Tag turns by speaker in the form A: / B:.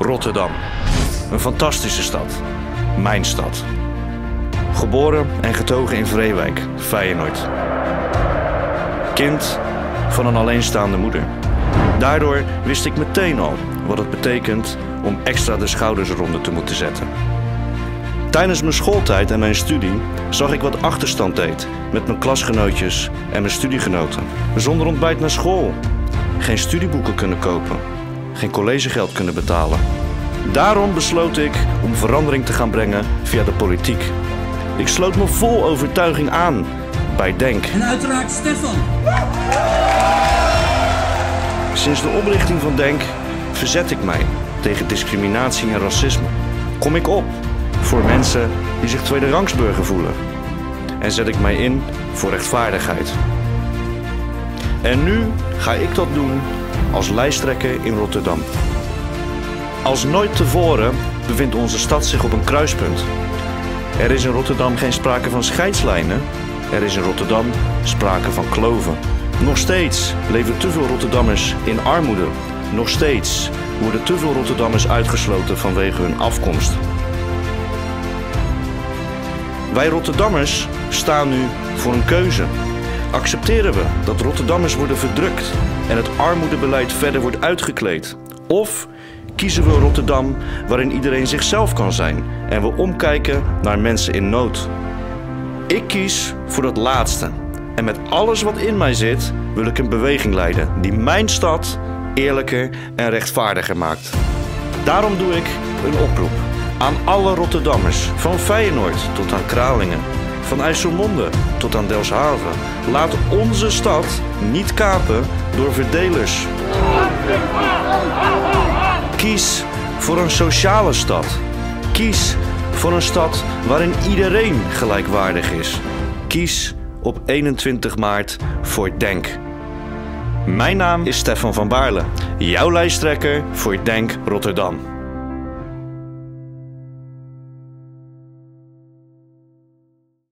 A: Rotterdam. Een fantastische stad. Mijn stad. Geboren en getogen in Vreewijk, Feyenoord. Kind van een alleenstaande moeder. Daardoor wist ik meteen al wat het betekent om extra de schouders eronder te moeten zetten. Tijdens mijn schooltijd en mijn studie zag ik wat achterstand deed met mijn klasgenootjes en mijn studiegenoten. Zonder ontbijt naar school, geen studieboeken kunnen kopen, geen collegegeld kunnen betalen. Daarom besloot ik om verandering te gaan brengen via de politiek. Ik sloot me vol overtuiging aan bij DENK.
B: En uiteraard Stefan.
A: Sinds de oprichting van DENK verzet ik mij tegen discriminatie en racisme. Kom ik op voor mensen die zich tweederangsburger voelen. En zet ik mij in voor rechtvaardigheid. En nu ga ik dat doen als lijsttrekker in Rotterdam. Als nooit tevoren bevindt onze stad zich op een kruispunt. Er is in Rotterdam geen sprake van scheidslijnen. Er is in Rotterdam sprake van kloven. Nog steeds leven te veel Rotterdammers in armoede. Nog steeds worden te veel Rotterdammers uitgesloten vanwege hun afkomst. Wij Rotterdammers staan nu voor een keuze. Accepteren we dat Rotterdammers worden verdrukt en het armoedebeleid verder wordt uitgekleed? Of kiezen we Rotterdam waarin iedereen zichzelf kan zijn en we omkijken naar mensen in nood? Ik kies voor dat laatste. En met alles wat in mij zit wil ik een beweging leiden die mijn stad eerlijker en rechtvaardiger maakt. Daarom doe ik een oproep aan alle Rotterdammers, van Feyenoord tot aan Kralingen, van IJsselmonde tot aan Delfshaven. Laat onze stad niet kapen door verdelers. Kies voor een sociale stad. Kies voor een stad waarin iedereen gelijkwaardig is. Kies op 21 maart voor DENK. Mijn naam is Stefan van Baarle, jouw lijsttrekker voor DENK Rotterdam.